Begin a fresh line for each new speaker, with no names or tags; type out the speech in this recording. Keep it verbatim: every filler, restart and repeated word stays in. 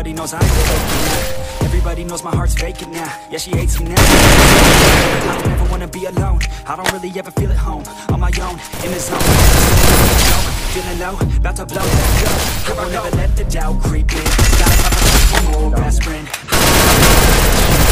everybody knows I'm faking now. Everybody knows my heart's faking now. Yeah, she hates me now. I don't ever wanna be alone. I don't really ever feel at home. On my own, in the zone. Feeling low, about to blow. I won't ever let the doubt creep in. Gotta pop a one more aspirin.